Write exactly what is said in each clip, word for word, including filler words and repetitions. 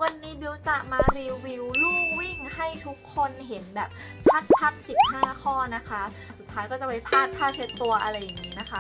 วันนี้บิวจะมารีวิวลู่วิ่งให้ทุกคนเห็นแบบชัดๆสิบห้าข้อนะคะสุดท้ายก็จะไปพาดผ้าเช็ดตัวอะไรอย่างนี้นะคะ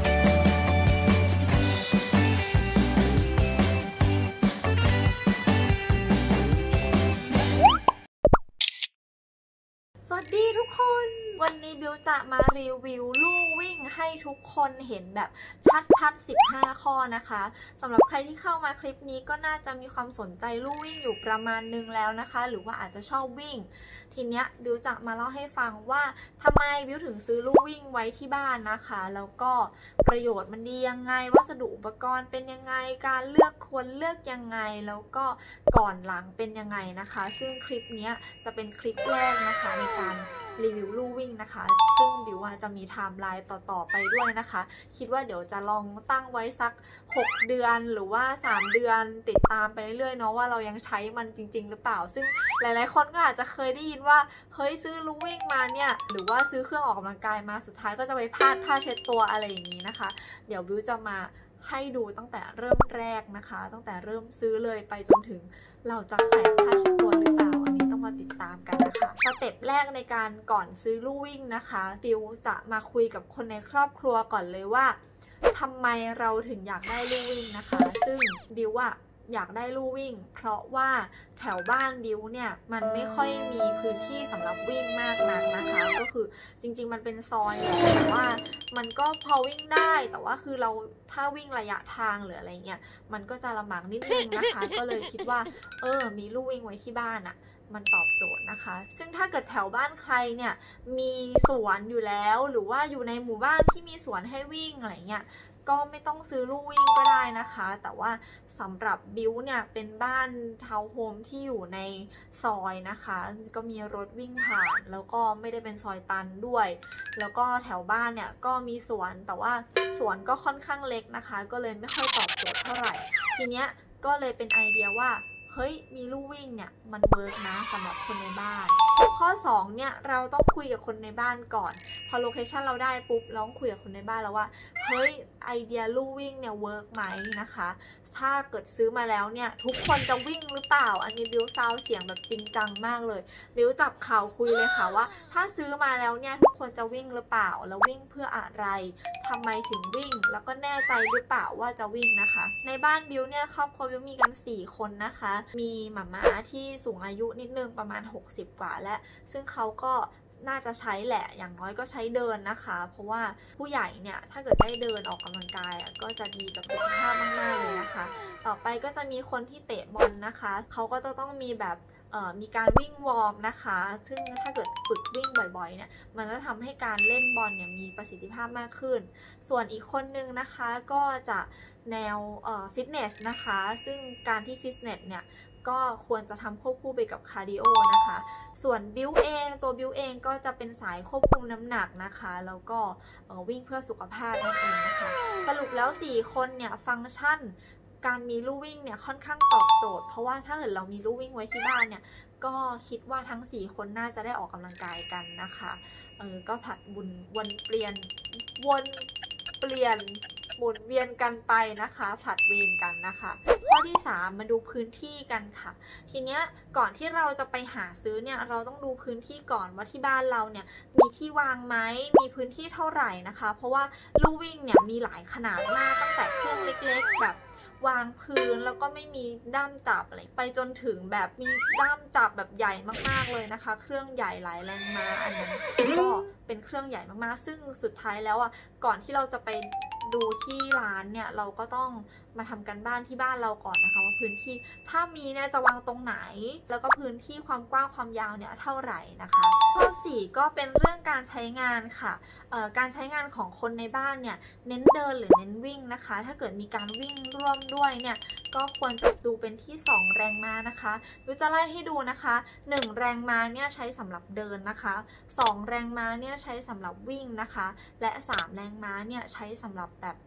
สวัสดีทุกคนวันนี้บิวจะมารีวิวลู่วิ่งให้ทุกคนเห็นแบบชัดๆสิบห้าข้อนะคะสำหรับใครที่เข้ามาคลิปนี้ก็น่าจะมีความสนใจลู่วิ่งอยู่ประมาณนึงแล้วนะคะหรือว่าอาจจะชอบวิ่งทีเนี้ยบิวจะมาเล่าให้ฟังว่าทำไมบิวถึงซื้อลู่วิ่งไว้ที่บ้านนะคะแล้วก็ประโยชน์มันดียังไงวัสดุอุปกรณ์เป็นยังไงการเลือกควรเลือกยังไงแล้วก็ก่อนหลังเป็นยังไงนะคะซึ่งคลิปนี้จะเป็นคลิปแรกนะคะในการรีวิวลู่วิ่งนะคะซึ่งบิวจะมีไทม์ไลน์ต่อๆไปด้วยนะคะคิดว่าเดี๋ยวจะลองตั้งไว้สักหกเดือนหรือว่าสามเดือนติดตามไปเรื่อยๆเนาะว่าเรายังใช้มันจริงๆหรือเปล่าซึ่งหลายๆคนก็อาจจะเคยได้ยินว่าเฮ้ยซื้อลู่วิ่งมาเนี่ยหรือว่าซื้อเครื่องออกกำลังกายมาสุดท้ายก็จะไปพาดผ้าเช็ดตัวอะไรอย่างนี้นะคะเดี๋ยวบิวจะมาให้ดูตั้งแต่เริ่มแรกนะคะตั้งแต่เริ่มซื้อเลยไปจนถึงเราจะแขวนผ้าเช็ดตัวหรือเปล่าอันนี้ต้องมาติดตามกันนะคะสเต็ปแรกในการก่อนซื้อลู่วิ่งนะคะบิวจะมาคุยกับคนในครอบครัวก่อนเลยว่าทำไมเราถึงอยากได้ลู่วิ่งนะคะซึ่งบิวอะอยากได้ลู่วิ่งเพราะว่าแถวบ้านบิวเนี่ยมันไม่ค่อยมีพื้นที่สำหรับวิ่งมากนักนะคะก็คือจริงๆมันเป็นซอยแหละแต่ว่ามันก็พอวิ่งได้แต่ว่าคือเราถ้าวิ่งระยะทางหรืออะไรเงี้ยมันก็จะลำบากนิดนึงนะคะก็เลยคิดว่าเออมีลู่วิ่งไว้ที่บ้านอะมันตอบโจทย์นะคะซึ่งถ้าเกิดแถวบ้านใครเนี่ยมีสวนอยู่แล้วหรือว่าอยู่ในหมู่บ้านที่มีสวนให้วิ่งอะไรเงี้ยก็ไม่ต้องซื้อลู่วิ่งก็ได้นะคะแต่ว่าสำหรับบิวเนี่ยเป็นบ้านทาวน์โฮมที่อยู่ในซอยนะคะก็มีรถวิ่งผ่านแล้วก็ไม่ได้เป็นซอยตันด้วยแล้วก็แถวบ้านเนี่ยก็มีสวนแต่ว่าสวนก็ค่อนข้างเล็กนะคะก็เลยไม่ค่อยตอบโจทย์เท่าไหร่ทีเนี้ยก็เลยเป็นไอเดียว่าเฮ้ยมีลู่วิ่งเนี่ยมันเวิร์กนะสำหรับคนในบ้านข้อสองเนี่ยเราต้องคุยกับคนในบ้านก่อนพอโลเคชันเราได้ปุ๊บเราต้องคุยกับคนในบ้านแล้วว่าเฮ้ยไอเดียลู่วิ่งเนี่ยเวิร์กไหมนะคะถ้าเกิดซื้อมาแล้วเนี่ยทุกคนจะวิ่งหรือเปล่าอันนี้บิวซาวเสียงแบบจริงจังมากเลยบิวจับข่าวคุยเลยค่ะว่าถ้าซื้อมาแล้วเนี่ยทุกคนจะวิ่งหรือเปล่าแล้ววิ่งเพื่ออะไรทำไมถึงวิ่งแล้วก็แน่ใจหรือเปล่าว่าจะวิ่งนะคะในบ้านบิวเนี่ยครอบครัวบิวมีกันสี่คนนะคะมีหม่าม้าที่สูงอายุนิดนึงประมาณหกสิบกว่าแล้วซึ่งเขาก็น่าจะใช้แหละอย่างน้อยก็ใช้เดินนะคะเพราะว่าผู้ใหญ่เนี่ยถ้าเกิดได้เดินออกกำลังกายอ่ะก็จะดีกับสุขภาพมากๆเลยนะคะต่อไปก็จะมีคนที่เตะบอลนะคะเขาก็จะต้องมีแบบมีการวิ่งวอร์มนะคะซึ่งถ้าเกิดฝึกวิ่งบ่อยๆเนี่ยมันจะทำให้การเล่นบอลเนี่ยมีประสิทธิภาพมากขึ้นส่วนอีกคนนึงนะคะก็จะแนวฟิตเนสนะคะซึ่งการที่ฟิตเนสเนี่ยก็ควรจะทำควบคู่ไปกับคาร์ดิโอนะคะส่วนบิวเองตัวบิวเองก็จะเป็นสายควบคุมน้ำหนักนะคะแล้วก็วิ่งเพื่อสุขภาพนั่นเองนะคะสรุปแล้วสี่คนเนี่ยฟังก์ชันการมีลู่วิ่งเนี่ยค่อนข้างตอบโจทย์เพราะว่าถ้าเกิดเรามีลู่วิ่งไว้ที่บ้านเนี่ยก็คิดว่าทั้งสี่คนน่าจะได้ออกกำลังกายกันนะคะเออก็ผลัดบุญวนเปลี่ยนวนเปลี่ยนหมุนเวียนกันไปนะคะผลัดเวรกันนะคะข้อที่สามมาดูพื้นที่กันค่ะทีเนี้ยก่อนที่เราจะไปหาซื้อเนี่ยเราต้องดูพื้นที่ก่อนว่าที่บ้านเราเนี่ยมีที่วางไหมมีพื้นที่เท่าไหร่นะคะเพราะว่าลู่วิ่งเนี่ยมีหลายขนาดมากตั้งแต่เครื่องเล็กๆแบบวางพื้นแล้วก็ไม่มีด้ามจับอะไรไปจนถึงแบบมีด้ามจับแบบใหญ่มากๆเลยนะคะเครื่องใหญ่หลายแรงม้าอันนั้นก็เป็นเครื่องใหญ่มากๆซึ่งสุดท้ายแล้วอ่ะก่อนที่เราจะไปดูที่ร้านเนี่ยเราก็ต้องมาทำกันบ้านที่บ้านเราก่อนนะคะว่าพื้นที่ถ้ามีเนี่ยจะวางตรงไหนแล้วก็พื้นที่ความกว้างความยาวเนี่ยเท่าไหร่นะคะข้อสี่ก็เป็นเรื่องการใช้งานค่ะการใช้งานของคนในบ้านเนี่ยเน้นเดินหรือเน้นวิ่งนะคะถ้าเกิดมีการวิ่งร่วมด้วยเนี่ยก็ควรจะดูเป็นที่สองแรงม้านะคะดูจะไล่ให้ดูนะคะหนึ่งแรงม้าเนี่ยใช้สำหรับเดินนะคะสองแรงม้าเนี่ยใช้สำหรับวิ่งนะคะและสามแรงม้าเนี่ยใช้สำหรับแบบ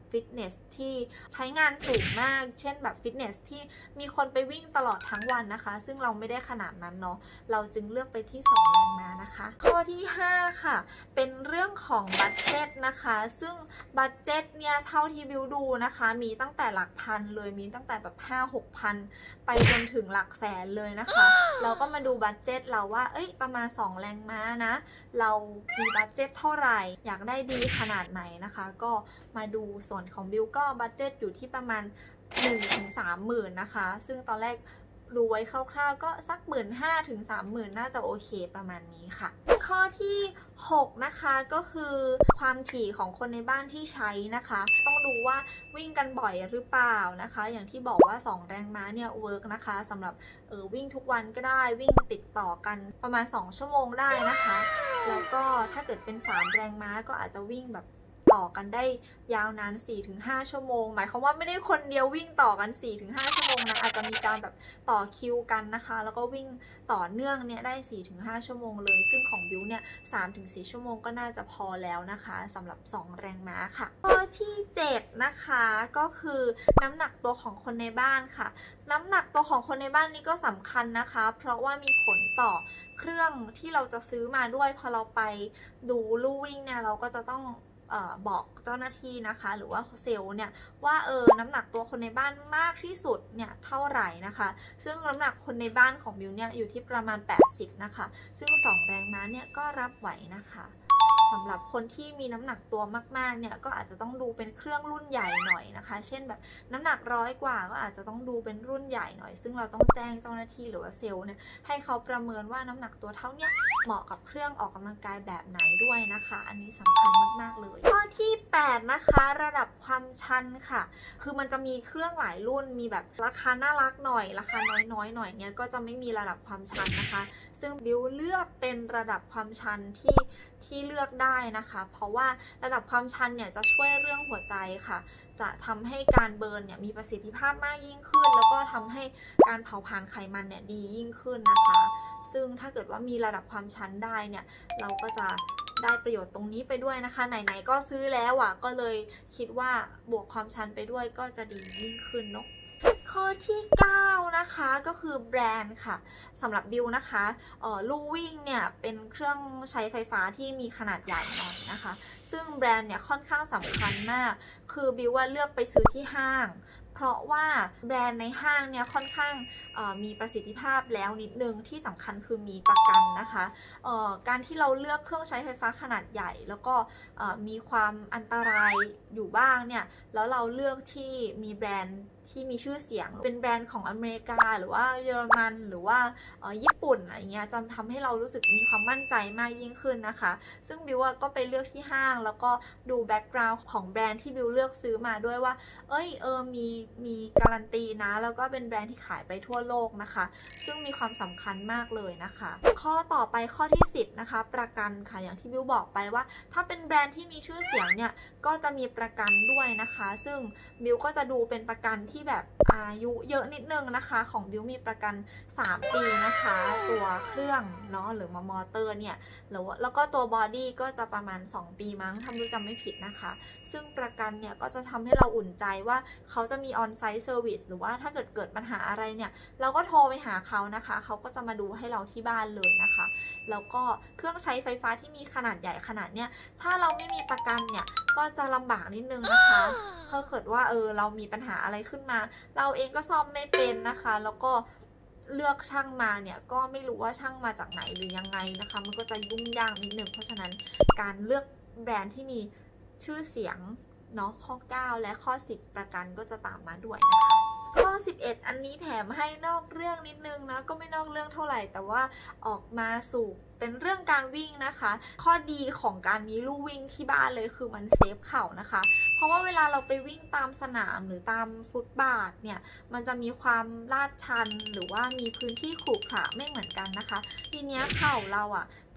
ฟิตเนสที่ใช้งานสูงมากเช่นแบบฟิตเนสที่มีคนไปวิ่งตลอดทั้งวันนะคะซึ่งเราไม่ได้ขนาดนั้นเนาะเราจึงเลือกไปที่สองแรงม้านะคะข้อที่ห้าค่ะเป็นเรื่องของบัดเจ็ตนะคะซึ่งบัดเจ็ตเนี่ยเท่าที่บิวดูนะคะมีตั้งแต่หลักพันเลยมีตั้งแต่แบบ ห้าหกพัน ไปจนถึงหลักแสนเลยนะคะเราก็มาดูบัดเจ็ตเราว่าเอ้ยประมาณสองแรงม้านะเรามีบัดเจ็ตเท่าไหร่อยากได้ดีขนาดไหนนะคะก็มาดูส่วนของบิวก็บัดเจ็ตอยู่ที่ประมาณ หนึ่งถึงสามหมื่น นะคะซึ่งตอนแรกดูไว้คร่าวๆก็สัก หนึ่งหมื่นห้าพัน ถึง สามหมื่น น่าจะโอเคประมาณนี้ค่ะข้อที่หกนะคะก็คือความถี่ของคนในบ้านที่ใช้นะคะต้องดูว่าวิ่งกันบ่อยหรือเปล่านะคะอย่างที่บอกว่าสองแรงม้าเนี่ยเวิร์กนะคะสำหรับเออวิ่งทุกวันก็ได้วิ่งติดต่อกันประมาณสองชั่วโมงได้นะคะแล้วก็ถ้าเกิดเป็นสามแรงม้าก็อาจจะวิ่งแบบต่อกันได้ยาวนาน สี่ถึงห้า ชั่วโมงหมายความว่าไม่ได้คนเดียววิ่งต่อกัน สี่ถึงห้า ชั่วโมงนะอาจจะมีการแบบต่อคิวกันนะคะแล้วก็วิ่งต่อเนื่องเนี่ยได้ สี่ถึงห้า ชั่วโมงเลยซึ่งของบิวเนี่ย สามถึงสี่ ชั่วโมงก็น่าจะพอแล้วนะคะสำหรับสองแรงม้าค่ะข้อที่เจ็ดนะคะก็คือน้ำหนักตัวของคนในบ้านค่ะน้ำหนักตัวของคนในบ้านนี้ก็สำคัญนะคะเพราะว่ามีผลต่อเครื่องที่เราจะซื้อมาด้วยพอเราไปดูลู่วิ่งเนี่ยเราก็จะต้องเอ่อบอกเจ้าหน้าที่นะคะหรือว่าเซลล์เนี่ยว่าเออน้ำหนักตัวคนในบ้านมากที่สุดเนี่ยเท่าไหร่นะคะซึ่งน้ำหนักคนในบ้านของบิวเนี่ยอยู่ที่ประมาณแปดสิบนะคะซึ่งสองแรงม้าเนี่ยก็รับไหวนะคะสำหรับคนที่มีน้ำหนักตัวมากๆเนี่ยก็อาจจะต้องดูเป็นเครื่องรุ่นใหญ่หน่อยนะคะเช่นแบบน้ำหนักร้อยกว่าก็อาจจะต้องดูเป็นรุ่นใหญ่หน่อยซึ่งเราต้องแจ้งเจ้าหน้าที่หรือว่าเซลล์เนี่ยให้เขาประเมินว่าน้ำหนักตัวเท่าเนี้ยเหมาะกับเครื่องออกกำลังกายแบบไหนด้วยนะคะอันนี้สำคัญมากๆเลยข้อที่แปดนะคะระดับความชันค่ะคือมันจะมีเครื่องหลายรุ่นมีแบบราคาน่ารักหน่อยราคาน้อยๆหน่อยเนี่ยก็จะไม่มีระดับความชันนะคะซึ่งบิวเลือกเป็นระดับความชันที่ที่เลือกได้นะคะเพราะว่าระดับความชันเนี่ยจะช่วยเรื่องหัวใจค่ะจะทำให้การเบิร์นเนี่ยมีประสิทธิภาพมากยิ่งขึ้นแล้วก็ทำให้การเผาผลาญไขมันเนี่ยดียิ่งขึ้นนะคะซึ่งถ้าเกิดว่ามีระดับความชันได้เนี่ยเราก็จะได้ประโยชน์ตรงนี้ไปด้วยนะคะไหนๆก็ซื้อแล้วอ่ะก็เลยคิดว่าบวกความชันไปด้วยก็จะดียิ่งขึ้นเนาะข้อที่เก้านะคะก็คือแบรนด์ค่ะสำหรับบิวนะคะเอ่อลู่วิ่งเนี่ยเป็นเครื่องใช้ไฟฟ้าที่มีขนาดใหญ่หน่อยนะคะซึ่งแบรนด์เนี่ยค่อนข้างสำคัญมากคือบิวว่าเลือกไปซื้อที่ห้างเพราะว่าแบรนด์ในห้างเนี่ยค่อนข้างมีประสิทธิภาพแล้วนิดนึงที่สำคัญคือมีประกันนะคะการที่เราเลือกเครื่องใช้ไฟฟ้าขนาดใหญ่แล้วก็มีความอันตรายอยู่บ้างเนี่ยแล้วเราเลือกที่มีแบรนด์ที่มีชื่อเสียงเป็นแบรนด์ของอเมริกาหรือว่าเยอรมันหรือว่าญี่ปุ่นอะไรเงี้ยจะทำให้เรารู้สึกมีความมั่นใจมากยิ่งขึ้นนะคะซึ่งบิวก็ไปเลือกที่ห้างแล้วก็ดูแบ็กกราวด์ของแบรนด์ที่บิวเลือกซื้อมาด้วยว่าเอ้ยเออมีมีการันตีนะแล้วก็เป็นแบรนด์ที่ขายไปทั่วโลกนะคะซึ่งมีความสำคัญมากเลยนะคะข้อต่อไปข้อที่สิบนะคะประกันค่ะอย่างที่บิวบอกไปว่าถ้าเป็นแบรนด์ที่มีชื่อเสียงเนี่ยก็จะมีประกันด้วยนะคะซึ่งบิวก็จะดูเป็นประกันที่แบบอายุเยอะนิดนึงนะคะของบิวมีประกันสามปีนะคะตัวเครื่องเนาะหรือมอเตอร์เนี่ยแล้วแล้วก็ตัวบอดี้ก็จะประมาณสองปีมั้งถ้าบิวจำไม่ผิดนะคะซึ่งประกันเนี่ยก็จะทำให้เราอุ่นใจว่าเขาจะมีออนไซต์เซอร์วิสหรือว่าถ้าเกิดเกิดปัญหาอะไรเนี่ยเราก็โทรไปหาเขานะคะเขาก็จะมาดูให้เราที่บ้านเลยนะคะแล้วก็เครื่องใช้ไฟฟ้าที่มีขนาดใหญ่ขนาดเนี้ยถ้าเราไม่มีประกันเนี่ยก็จะลำบากนิดนึงนะคะถ้าเกิดว่าเออเรามีปัญหาอะไรขึ้นมาเราเองก็ซ่อมไม่เป็นนะคะแล้วก็เลือกช่างมาเนี่ยก็ไม่รู้ว่าช่างมาจากไหนหรือยังไงนะคะมันก็จะยุ่งยากนิดนึงเพราะฉะนั้นการเลือกแบรนด์ที่มีชื่อเสียงเนาะข้อเก้าและข้อสิบประกันก็จะตามมาด้วยนะคะข้อสิบเอ็ดอันนี้แถมให้นอกเรื่องนิดนึงนะก็ไม่นอกเรื่องเท่าไหร่แต่ว่าออกมาสู่เป็นเรื่องการวิ่งนะคะข้อดีของการมีลู่วิ่งที่บ้านเลยคือมันเซฟเข่านะคะเพราะว่าเวลาเราไปวิ่งตามสนามหรือตามฟุตบาทเนี่ยมันจะมีความลาดชันหรือว่ามีพื้นที่ขรุขระไม่เหมือนกันนะคะทีเนี้ยเข่าเราอ่ะ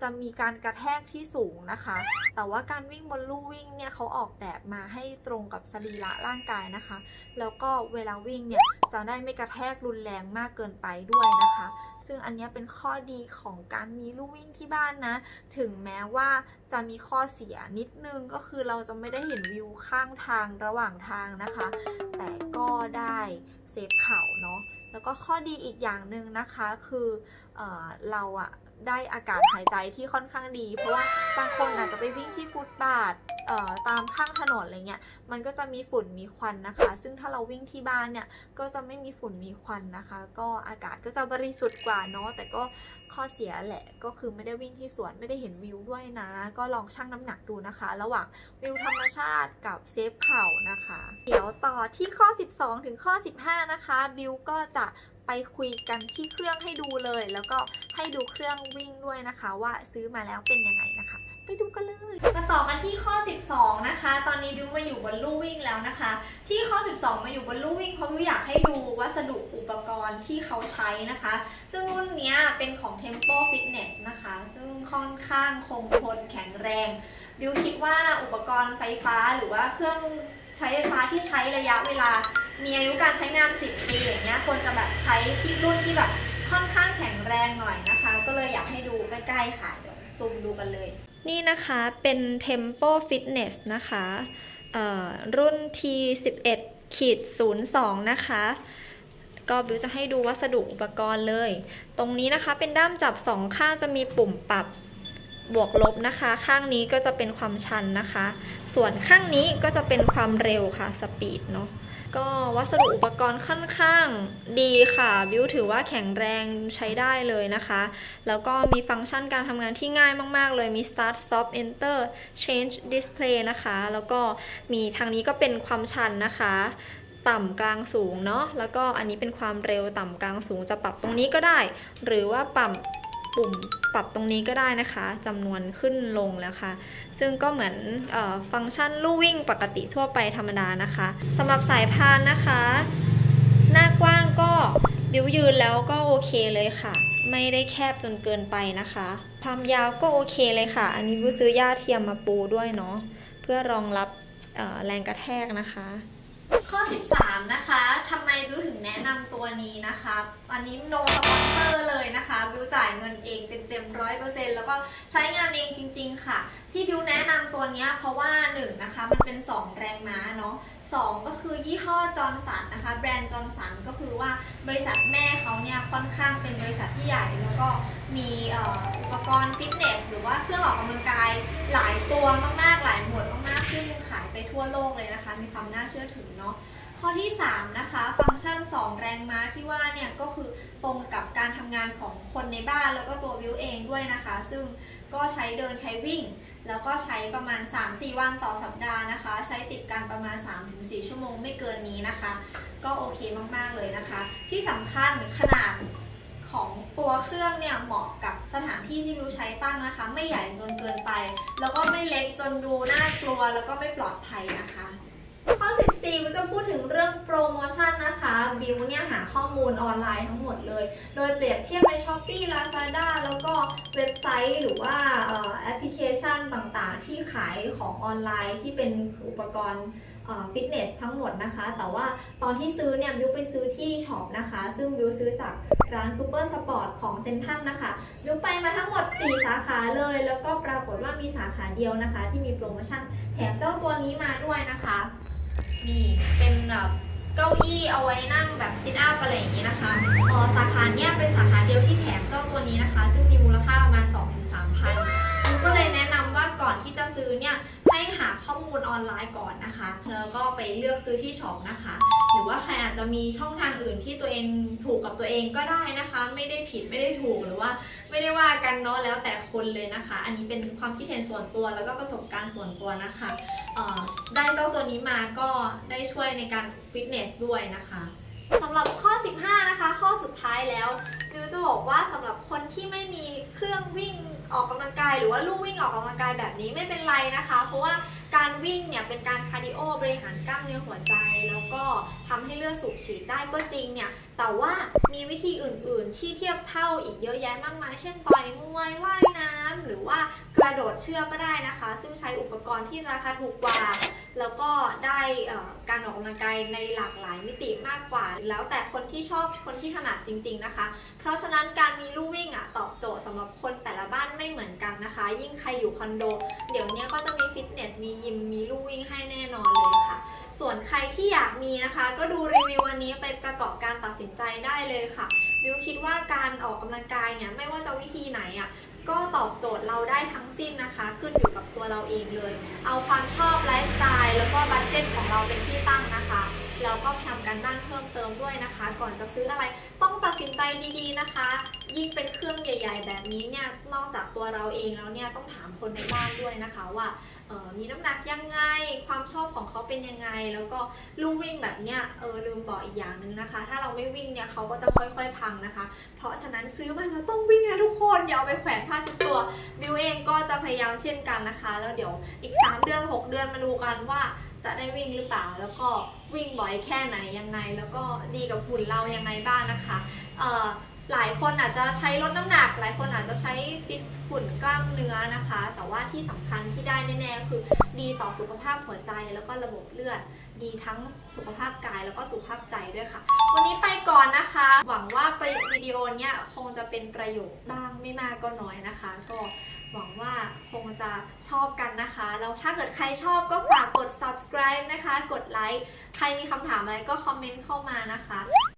จะมีการกระแทกที่สูงนะคะแต่ว่าการวิ่งบนลู่วิ่งเนี่ยเขาออกแบบมาให้ตรงกับสรีระร่างกายนะคะแล้วก็เวลาวิ่งเนี่ยจะได้ไม่กระแทกรุนแรงมากเกินไปด้วยนะคะซึ่งอันนี้เป็นข้อดีของการมีลู่วิ่งที่บ้านนะถึงแม้ว่าจะมีข้อเสียนิดนึงก็คือเราจะไม่ได้เห็นวิวข้างทางระหว่างทางนะคะแต่ก็ได้เซฟเข่าเนาะแล้วก็ข้อดีอีกอย่างหนึ่งนะคะคือเอ่อเราอะได้อากาศหายใจที่ค่อนข้างดีเพราะว่าบางคนอาจจะไปวิ่งที่ฟุตบาทตามข้างถนนอะไรเงี้ยมันก็จะมีฝุ่นมีควันนะคะซึ่งถ้าเราวิ่งที่บ้านเนี่ยก็จะไม่มีฝุ่นมีควันนะคะก็อากาศก็จะบริสุทธิ์กว่าเนาะแต่ก็ข้อเสียแหละก็คือไม่ได้วิ่งที่สวนไม่ได้เห็นวิวด้วยนะก็ลองชั่งน้ำหนักดูนะคะระหว่างวิวธรรมชาติกับเซฟเข่านะคะเดี๋ยวต่อที่ข้อสิบสองถึงข้อสิบห้านะคะบิวก็จะไปคุยกันที่เครื่องให้ดูเลยแล้วก็ให้ดูเครื่องวิ่งด้วยนะคะว่าซื้อมาแล้วเป็นยังไงนะคะไปดูกันเลยมาต่อกันที่ข้อสิบสองนะคะตอนนี้บิวมาอยู่บนลู่วิ่งแล้วนะคะที่ข้อสิบสองมาอยู่บนลู่วิ่งเพราะบิวอยากให้ดูวัสดุอุปกรณ์ที่เขาใช้นะคะซึ่งรุ่นนี้เป็นของ Tempo Fitness นะคะซึ่งค่อนข้างคงทนแข็งแรงบิวคิดว่าอุปกรณ์ไฟฟ้าหรือว่าเครื่องใช้ไฟฟ้าที่ใช้ระยะเวลามีอายุการใช้งานสิบปีอย่างเงี้ยควรจะแบบใช้ที่รุ่นที่แบบค่อนข้างแข็งแรงหน่อยนะคะก็เลยอยากให้ดูใกล้ๆค่ะเดี๋ยวซูมดูกันเลยนี่นะคะเป็น Tempo Fitness นะคะรุ่น ที สิบเอ็ด ศูนย์ สอง นะคะก็บิวจะให้ดูวัสดุอุปกรณ์เลยตรงนี้นะคะเป็นด้ามจับสองข้างจะมีปุ่มปรับบวกลบนะคะข้างนี้ก็จะเป็นความชันนะคะส่วนข้างนี้ก็จะเป็นความเร็วค่ะสปีดเนาะก็วัสดุอุปกรณ์ค่อนข้างดีค่ะบิวถือว่าแข็งแรงใช้ได้เลยนะคะแล้วก็มีฟังก์ชันการทำงานที่ง่ายมากๆเลยมี start stop enter change display นะคะแล้วก็มีทางนี้ก็เป็นความชันนะคะต่ำกลางสูงเนาะแล้วก็อันนี้เป็นความเร็วต่ำกลางสูงจะปรับตรงนี้ก็ได้หรือว่าปรับปุ่มปรับตรงนี้ก็ได้นะคะจำนวนขึ้นลงแล้วค่ะซึ่งก็เหมือนเอ่อฟังก์ชันลู่วิ่งปกติทั่วไปธรรมดานะคะสำหรับสายพานนะคะหน้ากว้างก็บิวยืนแล้วก็โอเคเลยค่ะไม่ได้แคบจนเกินไปนะคะความยาวก็โอเคเลยค่ะอันนี้บิวซื้อหญ้าเทียมมาปูด้วยเนาะเพื่อรองรับเอ่อแรงกระแทกนะคะข้อสิบสามนะคะทำไมบิวถึงแนะนำตัวนี้นะคะอันนี้โนสปอนเซอร์เลยนะคะบิวจ่ายเงินเองเต็มๆร้อยเปอร์เซ็นต์แล้วก็ใช้งานเองจริงๆค่ะที่บิวแนะนำตัวนี้เพราะว่าหนึ่งนะคะมันเป็นสองแรงม้าเนาะสองก็คือยี่ห้อจอห์นสันนะคะแบรนด์จอห์นสันก็คือว่าบริษัทแม่เขาเนี่ยค่อนข้างเป็นบริษัทที่ใหญ่แล้วก็มีอุปกรณ์ฟิตเนสหรือว่าเครื่องออกกำลังกายหลายตัวมากๆหลายหมวดมากๆซึ่งขายไปทั่วโลกเลยนะคะมีความน่าเชื่อถือเนาะข้อที่สามนะคะฟังก์ชันสองแรงม้าที่ว่าเนี่ยก็คือตรงกับการทำงานของคนในบ้านแล้วก็ตัววิวเองด้วยนะคะซึ่งก็ใช้เดินใช้วิ่งแล้วก็ใช้ประมาณ สามถึงสี่ วันต่อสัปดาห์นะคะใช้ติดกันประมาณ สามถึงสี่ ชั่วโมงไม่เกินนี้นะคะก็โอเคมากๆเลยนะคะที่สำคัญขนาดของตัวเครื่องเนี่ยเหมาะกับสถานที่ที่วิวใช้ตั้งนะคะไม่ใหญ่จนเกินไปแล้วก็ไม่เล็กจนดูน่ากลัวแล้วก็ไม่ปลอดภัยนะคะข้อสิบสี่บิวจะพูดถึงเรื่องโปรโมชั่นนะคะบิวเนี่ยหาข้อมูลออนไลน์ทั้งหมดเลยโดยเปรียบเทียบใน ช้อปปี้ ลาซาด้า แล้วก็เว็บไซต์หรือว่าแอปพลิเคชันต่างๆที่ขายของออนไลน์ที่เป็นอุปกรณ์ฟิตเนสทั้งหมดนะคะแต่ว่าตอนที่ซื้อเนี่ยบิวไปซื้อที่ช็อปนะคะซึ่งบิวซื้อจากร้านซูเปอร์สปอร์ตของเซ็นทรัลนะคะบิวไปมาทั้งหมดสี่สาขาเลยแล้วก็ปรากฏว่ามีสาขาเดียวนะคะที่มีโปรโมชั่นแถมเจ้าตัวนี้มาด้วยนะคะนี่เป็นแบบเก้าอี้เอาไว้นั่งแบบซิทอัพอะไรอย่างนี้นะคะอ๋อสาขาเนี้ยเป็นสาขาเดียวที่แถมเจ้าตัวนี้นะคะซึ่งมีมูลค่าประมาณ สองถึงสามพัน บิวก็เลยแนะนำว่าก่อนที่จะซื้อเนี่ยให้หาข้อมูลออนไลน์ก่อนนะคะแล้วก็ไปเลือกซื้อที่ช็อปนะคะหรือว่าใครอาจจะมีช่องทางอื่นที่ตัวเองถูกกับตัวเองก็ได้นะคะไม่ได้ผิดไม่ได้ถูกหรือว่าไม่ได้ว่ากันเนาะแล้วแต่คนเลยนะคะอันนี้เป็นความคิดเห็นส่วนตัวแล้วก็ประสบการณ์ส่วนตัวนะคะได้เจ้าตัวนี้มาก็ได้ช่วยในการฟิตเนสด้วยนะคะสำหรับข้อสิบห้านะคะข้อสุดท้ายแล้วบิวจะบอกว่าสำหรับคนที่ไม่มีเครื่องวิ่งออกกำลังกายหรือว่าลู่วิ่งออกกำลังกายแบบนี้ไม่เป็นไรนะคะเพราะว่าการวิ่งเนี่ยเป็นการคาร์ดิโอบริหารกล้ามเนื้อหัวใจแล้วก็ทำให้เลือดสูบฉีดได้ก็จริงเนี่ยแต่ว่ามีวิธีอื่นๆที่เทียบเท่าอีกเยอะแยะมากมายเช่นต่อยมวยว่ายน้ำหรือว่ากระโดดเชือกก็ได้นะคะซึ่งใช้อุปกรณ์ที่ราคาถูกกว่าแล้วก็ได้การออกกำลังกายในหลากหลายมิติมากกว่าแล้วแต่คนที่ชอบคนที่ถนัดจริงๆนะคะเพราะฉะนั้นการมีลู่วิ่งอ่ะตอบโจทย์สำหรับคนแต่ละบ้านไม่เหมือนกันนะคะยิ่งใครอยู่คอนโดเดี๋ยวนี้ก็จะมีฟิตเนสมียิมมีลู่วิ่งให้แน่นอนเลยค่ะส่วนใครที่อยากมีนะคะก็ดูรีวิววันนี้ไปประกอบการตัดสินใจได้เลยค่ะบิวคิดว่าการออกกำลังกายเนี่ยไม่ว่าจะวิธีไหนอ่ะก็ตอบโจทย์เราได้ทั้งสิ้นนะคะขึ้นอยู่กับตัวเราเองเลยเอาความชอบไลฟ์สไตล์แล้วก็บัดเจ็ตของเราเป็นที่ตั้งนะคะแล้วก็ทำการบ้านเพิ่มเติมด้วยนะคะก่อนจะซื้ออะไรต้องตัดสินใจดีๆนะคะยิ่งเป็นเครื่องใหญ่ๆแบบนี้เนี่ยนอกจากตัวเราเองแล้วเนี่ยต้องถามคนในบ้านด้วยนะคะว่ามีน้ำหนักยังไงความชอบของเขาเป็นยังไงแล้วก็ลู่วิ่งแบบเนี้ยเออลืมบอกอีกอย่างหนึ่งนะคะถ้าเราไม่วิ่งเนี่ยเขาก็จะค่อยๆพังนะคะเพราะฉะนั้นซื้อมาแล้วต้องวิ่งนะทุกคนอย่าเอาไปแขวนผ้าเช็ดตัวบิวเองก็จะพยายามเช่นกันนะคะแล้วเดี๋ยวอีกสามเดือนหกเดือนมาดูกันว่าจะได้วิ่งหรือเปล่าแล้วก็วิ่งบ่อยแค่ไหนยังไงแล้วก็ดีกับหุ่นเรายังไงบ้างนะคะเอ่อหลายคนอาจจะใช้ลดน้ำหนักหลายคนอาจจะใช้ฟิตหุ่นกล้ามเนื้อนะคะแต่ว่าที่สำคัญที่ได้แน่ๆคือดีต่อสุขภาพหัวใจแล้วก็ระบบเลือดดีทั้งสุขภาพกายแล้วก็สุขภาพใจด้วยค่ะวันนี้ไปก่อนนะคะหวังว่าวิดีโอเนี้ยคงจะเป็นประโยชน์บ้างไม่มากก็น้อยนะคะก็หวังว่าคงจะชอบกันนะคะแล้วถ้าเกิดใครชอบก็ฝากกด ซับสไครบ์ นะคะกดไลค์ใครมีคำถามอะไรก็คอมเมนต์เข้ามานะคะ